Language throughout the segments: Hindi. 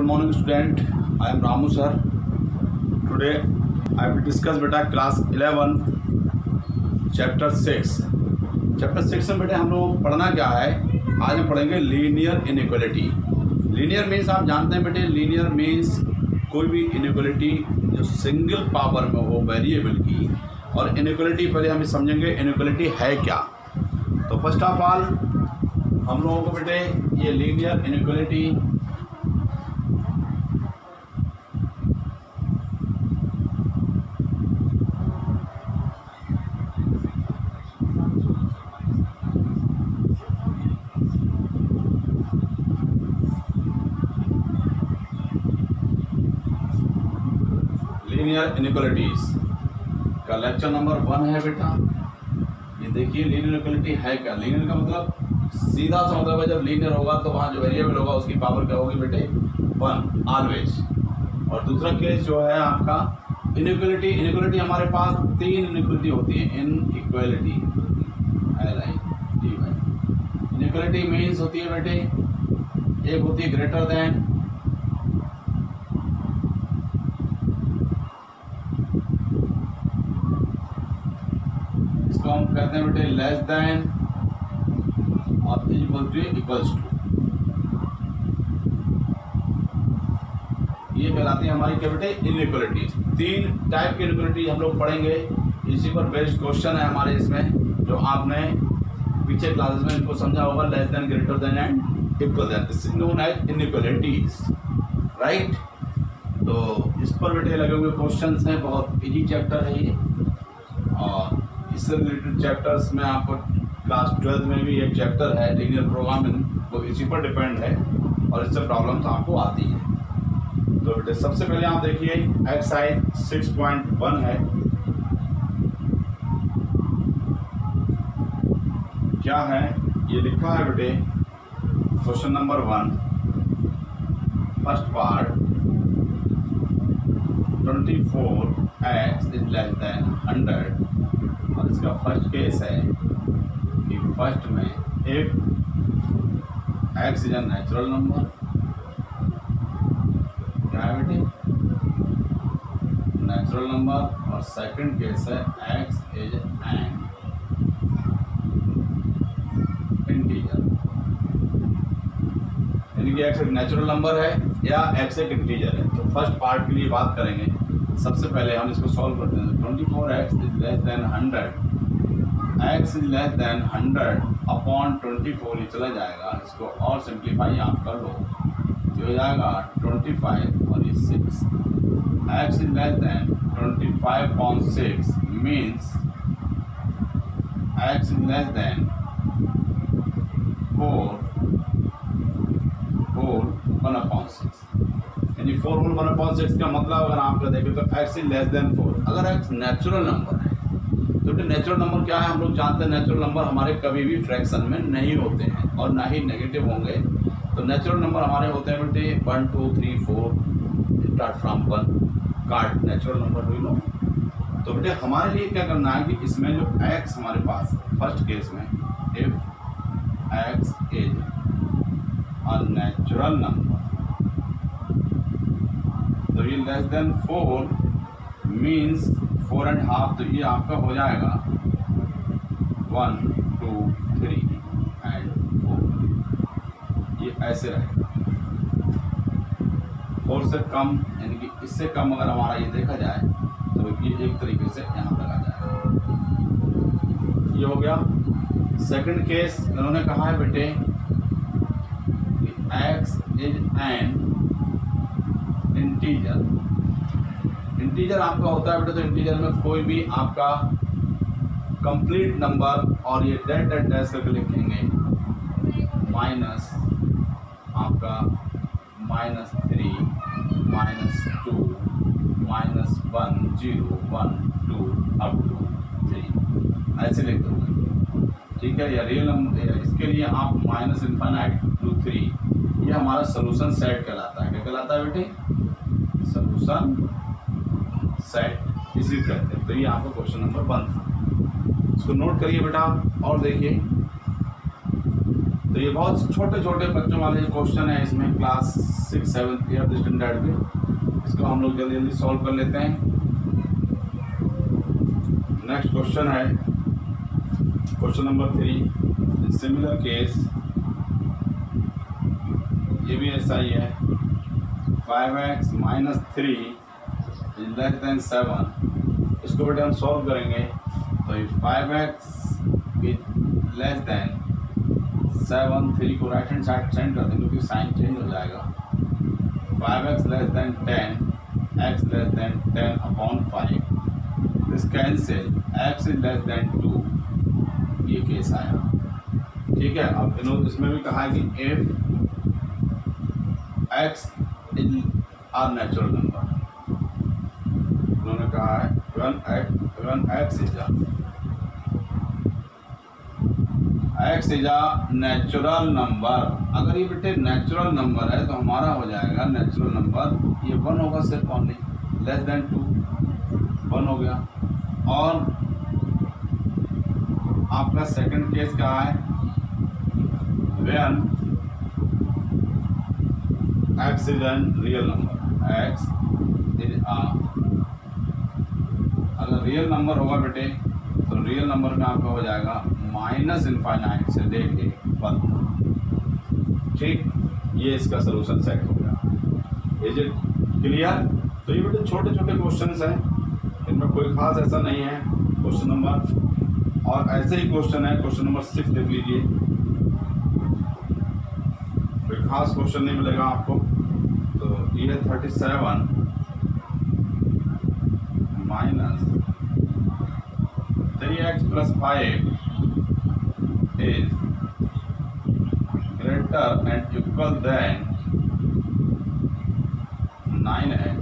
morning student, I am Ramu sir. Today I will discuss बेटा class 11 chapter 6 में बेटे हम लोग पढ़ना क्या है। आज हम पढ़ेंगे लीनियर इनइक्वालिटी। लीनियर मीन्स आप जानते हैं बेटे, लीनियर मीन्स कोई भी इनइक्वालिटी जो सिंगल पावर में हो वेरिएबल की। और इनइक्वालिटी पहले हम समझेंगे इनइक्वालिटी है क्या। तो फर्स्ट ऑफ ऑल हम लोगों को बेटे ये लीनियर इनइक्वालिटी लीनियर इनइक्वालिटीज का लेक्चर नंबर 1 है बेटा। ये देखिए लीनियर इनइक्वालिटी है क्या। लीनियर का मतलब सीधा सा मतलब है, जब लीनियर होगा तो वहाँ जो वेरिएबल होगा उसकी पावर क्या होगी बेटे 1 ऑलवेज। और दूसरा केस जो है आपका इनइक्वालिटी। इनइक्वालिटी हमारे पास 3 इनइक्वालिटी होती है। इनइक्वालिटी इनइक्वालिटी मीन्स होती है बेटे, एक होती है ग्रेटर देन, इसको हम कहते हैं बेटे लेस देन और इक्वल्स टू। ये कहलाती है हमारी क्या बेटे इनइक्वालिटीज। 3 टाइप की इनइक्वालिटी हम लोग पढ़ेंगे। इसी पर बेस्ड क्वेश्चन है हमारे इसमें, जो आपने पीछे क्लासेस में इनको समझा होगा। Less than, greater than and equal than, this is known as inequalities, right. तो इस पर बेटे लगे हुए क्वेश्चंस हैं। बहुत इजी चैप्टर है ये। और इससे रिलेटेड चैप्टर्स में आपको क्लास 12 में भी एक चैप्टर है लीनियर प्रोग्रामिंग, वो इसी पर डिपेंड है और इससे प्रॉब्लम्स आपको आती है। तो बेटे सबसे पहले आप देखिए एक्सरसाइज 6.1 है। क्या है ये लिखा है बेटे, question number 1 first part 24x is less than 100। और इसका फर्स्ट केस है कि फर्स्ट में if x is a natural number, क्या है बेटे नेचुरल नंबर। और सेकंड केस है x इज एन इंटीजर, यानी कि x एक नेचुरल नंबर है या x एक इंटीजर है। तो फर्स्ट पार्ट के लिए बात करेंगे। सबसे पहले हम इसको सॉल्व करते हैं। 24x is less than 100, x is less than 100 upon 24, ये चला जाएगा। इसको और सिंप्लीफाई आप कर लो, जो हो जाएगा 25 और ये 6। x is less than 25 upon 6 means x is less than 4 whole 1 upon 6, यानी 4 होल 1 अपॉन 6 का मतलब अगर आपका देखें तो x इज लेस देन 4। अगर x नेचुरल नंबर है तो नेचुरल नंबर क्या है, हम लोग जानते हैं नेचुरल नंबर हमारे कभी भी फ्रैक्शन में नहीं होते हैं और ना ही नेगेटिव होंगे। तो नेचुरल नंबर हमारे होते हैं बेटे 1 2 3 4 start from 1 card natural number, do you know. तो बेटे हमारे लिए क्या करना है कि इसमें जो x हमारे पास फर्स्ट केस में if x is a natural number, तो ये less than 4 means 4 and half, तो ये आपका हो जाएगा 1 2 3 एंड 4। ये ऐसे रहेगा 4 से कम, यानी कि इससे कम अगर हमारा ये देखा जाए तो ये एक तरीके से यहाँ लगा जाएगा। ये हो गया। सेकंड केस इन्होंने कहा है बेटे कि x is an integer. Integer आपका होता है बेटे, तो इंटीजर में कोई भी आपका कंप्लीट नंबर, और ये डैश डैश डैश करके लिखेंगे माइनस आपका -3 -2 -1 0 1 2 अप टू 3 ऐसे लिख दोगे, ठीक है। या रियल नंबर, इसके लिए आप -∞ to 3, ये हमारा सोल्यूशन सेट कहलाता है। क्या कहलाता है बेटे, सोल्यूशन सेट इसी कहते हैं। तो ये आपका क्वेश्चन नंबर 1 था, इसको नोट करिए बेटा। और देखिए तो ये बहुत छोटे छोटे बच्चों वाले क्वेश्चन है इसमें, क्लास 6, 7 8 स्टैंडर्ड के। इसको हम लोग जल्दी जल्दी सॉल्व कर लेते हैं। नेक्स्ट क्वेश्चन है question number 3। In similar case, ये भी ऐसा ही है। 5x - 3 < 7। इसको बेटे हम सॉल्व करेंगे तो 5x < 7, 3 को राइट हैंड साइड सेंड कर देंगे क्योंकि साइन चेंज हो जाएगा। 5x < 10, x < 10/5, this cancel, x < 2, ये केस आया। ठीक है, अब इन्होंने इसमें भी कहा है कि if x is a natural number, उन्होंने कहा है when x is a natural number. अगर ये बेटे नेचुरल नंबर है तो हमारा हो जाएगा नेचुरल नंबर, ये 1 होगा सिर्फ ओनली, < 2 1 हो गया। और आपका सेकंड केस क्या है, when x is a real number, x is a, अगर रियल नंबर होगा बेटे तो रियल नंबर में आपका हो जाएगा -∞ से लेके 1। ठीक, ये इसका सोल्यूशन सेट हो गया। Is it clear? तो ये बेटे छोटे छोटे क्वेश्चंस हैं, इनमें कोई खास ऐसा नहीं है क्वेश्चन नंबर। और ऐसे ही क्वेश्चन है क्वेश्चन नंबर 6, देख लीजिए, कोई खास क्वेश्चन नहीं मिलेगा आपको। तो ये 37 - 3x + 5 is greater and equal than 9x,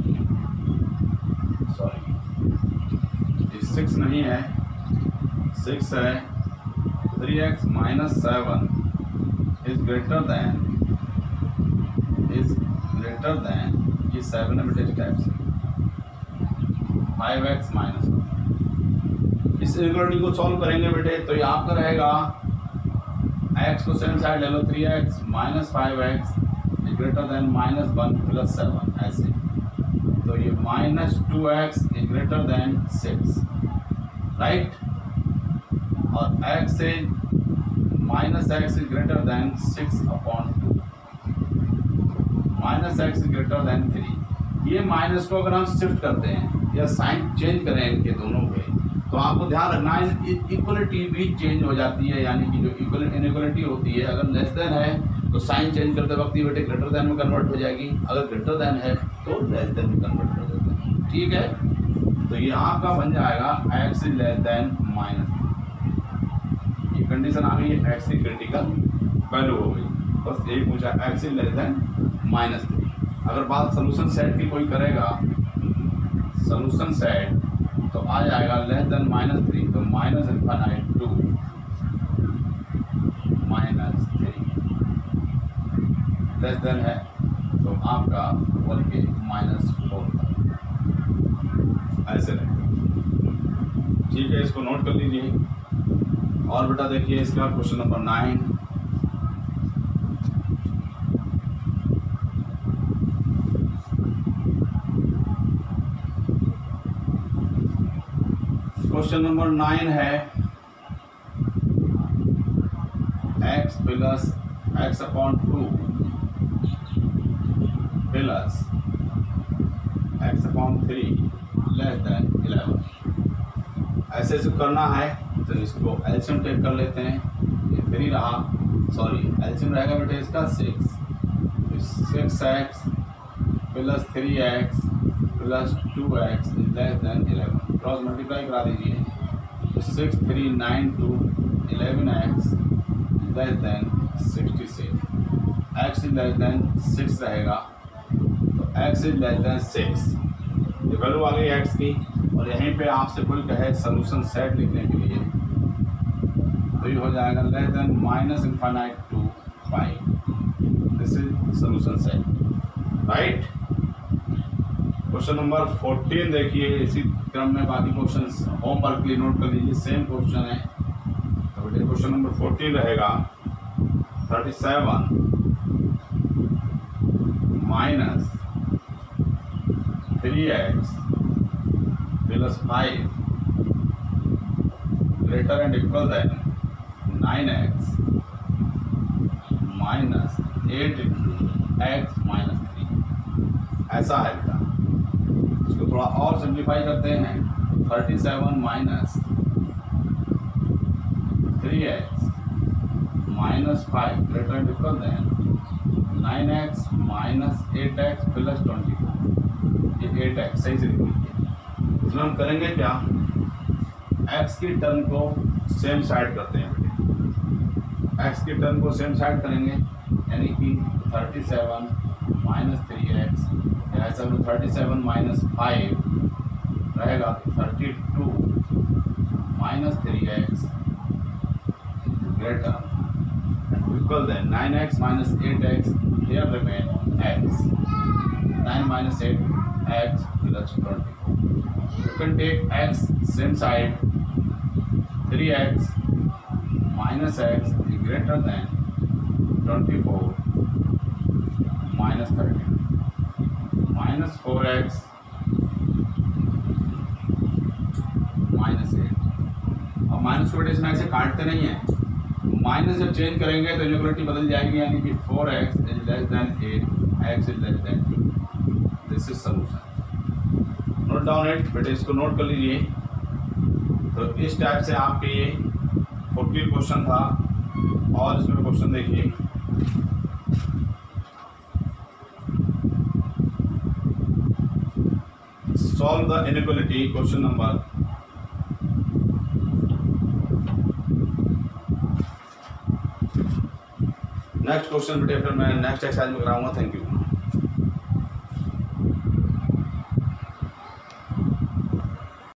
sorry ये 6 नहीं है, 6 है। 3x - 7 is greater than ये 7 है बेटे टाइप से, 5x - 1। इस इक्वालिटी को सॉल्व करेंगे बेटे तो ये आपका रहेगा, x को सेम साइड ले लो, 3x - 5x is greater than -1 + 7, ऐसे। तो ये -2x is greater than 6, right. और x is greater than 6/2, -x is greater than 3। ये माइनस को अगर हम शिफ्ट करते हैं या साइन चेंज करें इनके दोनों पे, तो आपको ध्यान रखना है इक्वलिटी भी चेंज हो जाती है, यानी कि जो इनइक्वलिटी होती है, अगर लेस देन है तो साइन चेंज करते वक्त ये बेटे ग्रेटर देन में कन्वर्ट हो जाएगी, अगर ग्रेटर देन है तो लेस देन में कन्वर्ट हो जाता है। ठीक है, तो ये आपका बन जाएगा x is less than -3। ये कंडीशन आ गई है, x की क्रिटिकल वैल्यू हो गई, बस यही पूछा, x is less than -3। अगर बात सोल्यूशन सेट की कोई करेगा, सोल्यूशन सेट तो आ जाएगा < -3, तो -∞ 2 -3 लेस देन है तो आपका बोल के -4 ऐसे रहेगा। ठीक है, इसको नोट कर लीजिए। और बेटा देखिए इसका क्वेश्चन नंबर 9। क्वेश्चन नंबर 9 है x + x/2 प्लस x/3 < 11। ऐसे जो करना है तो इसको एलसीएम टेक कर लेते हैं। ये 3 रहा, सॉरी एलसीएम रहेगा बेटे इसका 6, 6x + 3x + 2x < 11। Cross multiply करा दीजिए, तो 6 3 9 2 11x < 66। x < 6 रहेगा तो x < 6, ये वैल्यू आ गई x की। और यहीं पे आपसे कोई कहे सोल्यूशन सेट लिखने के लिए तो ये हो जाएगा < -∞ to 5। This is solution set, right. Question number 14 देखिए, इसी क्रम में बाकी क्वेश्चन होमवर्क के लिए नोट कर लीजिए, सेम क्वेश्चन है। तो बेटे क्वेश्चन नंबर 14 रहेगा 37 minus 3x plus 5 greater and equal than 9x minus 8 into x minus 3। ऐसा है बेटा। इसको थोड़ा और सिंप्लीफाई करते हैं। 37 minus 3x minus 5 greater and equal than 9x minus 8x plus 24। ये 8x सही से लिख लीजिए। इसमें हम करेंगे क्या, x की टर्म को सेम साइड करते हैं बेटे। x की टर्म को सेम साइड करेंगे, यानी कि 37 माइनस 3x, ऐसा में 37 माइनस 5 रहेगा 32 minus 3x greater and equal than 9x minus 8x, here remain x, 9 minus 8 x plus 24. You can take x same side, 3x minus x is greater than 24 minus 30 minus 4x minus 8। अब माइनस को इसमें ऐसे काटते नहीं है, माइनस जब चेंज करेंगे तो इक्वलिटी बदल जाएगी, यानी कि 4x is less than 8, x is less than 2। This is solution. Note down it बेटे, इसको नोट कर लीजिए। तो इस टाइप से आपके ये 40 क्वेश्चन था। और इसमें क्वेश्चन देखिए, solve the inequality, question number next question बेटे फिर मैं नेक्स्ट एक्सरसाइज में कराऊंगा। Thank you.